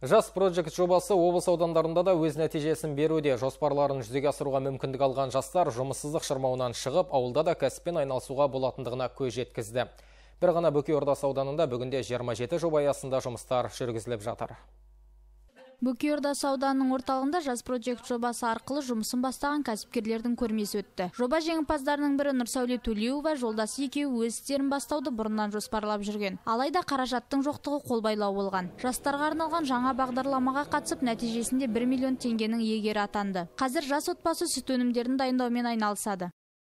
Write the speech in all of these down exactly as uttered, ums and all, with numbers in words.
Жас Project жобасы облыс аудандарында да өз нәтижесін беруде. Жоспарларын жүзеге асыруға мүмкіндік алған жастар жұмыссыздық шырмауынан шығып, ауылда да кәсіппен айналысуға болатындығына көз жеткізді. Бір ғана Бөкейорда ауданында бүгінде жиырма жеті жоба аясында жұмыстар жүргізіліп жатыр. Бөкейорда ауданының орталығында Жас Project жобасы арқылы жұмысын бастаған кәсіпкерлердің көрмесі өтті. Жоба жеңімпаздарының бірі Нұрсәуле Төлеуова жолдасы екеуі өз істерін бастауды бұрыннан жоспарлап жүрген. Алайда қаражаттың жоқтығы қолбайлау болған. Жастарға арналған жаңа бағдарламаға қатысып, нәтижесінде бір миллион теңгенің иегері атанды. Қазір жас отбасы сүт өнімдерін дайындаумен айналысады.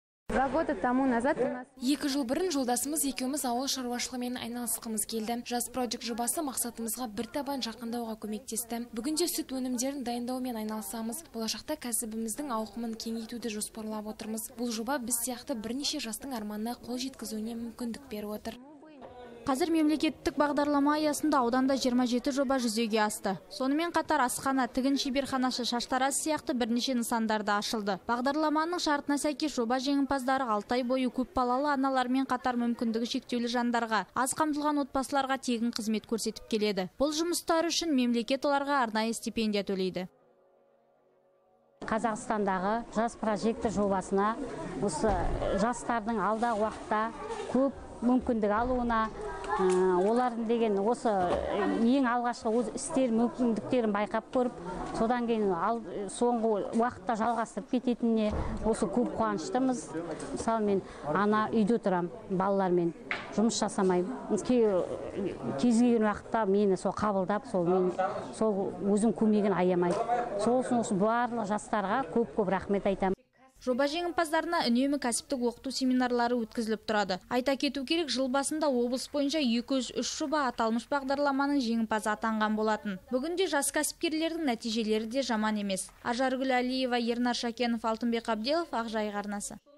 Екі жыл бұрын жолдасымыз екеуміз ауыл шаруашылығымен айналысқымыз келді. Жас Project жобасы мақсатымызға бір табан жақындауға көмектесті. Бүгінде сүт өнімдерін дайындаумен айналысамыз. Болашақта кәсібіміздің ауқымын кеңейтуді жоспарлап отырмыз. Бұл жоба біз сияқты бірнеше жастың арманына қол жеткізуіне мүмкіндік беріп отыр. Қазір мемлекеттік бағдарлама аясында ауданда жиырма жеті жоба жүзеге асты. Сонымен қатар асхана, тігін шеберханасы, шаштараз сияқты бірнеше нысандарда ашылды. Бағдарламаның шартына сәйкес жоба жеңімпаздары алты ай бойы көп балалы аналармен қатар мүмкіндігі шектеулі жандарға, аз қамтылған отбасыларға тегін қызмет көрсетіп келеді. Бұл жұмыстар үшін мемлекет оларға арнайы стипендия төлейді. Қазақстандағы Жас Project жобасына осы жастардың алдағы уақытта көп мүмкіндік алуына, олардың деген осы ең алғашқы өз істер мүмкіндіктерін байқап көріп, содан кейін соңғы уақытта жалғастырып кететініне осы көп қуаныштымыз. Мысалы, мен ана үйде тұрам, балалармен жұмыс жасамаймын. Кез келген уақытта мені сол қабылдап, сол мен сол өзім көмегін аямайды. Сол үшін осы барлық жастарға көп-көп рахмет айтамын. Жоба жеңімпаздарына үнемі кәсіптік оқыту семинарлары өткізіліп тұрады. Айта кету керек, жыл басында облыс бойынша екі жүз үш жоба аталмыш бағдарламаның жеңімпазы атанған болатын. Бүгінде жас кәсіпкерлердің нәтижелері де жаман емес. Ажаргүл Алиева, Ернар Шакенов, Алтынбек Абделов, Ақжайық арнасы.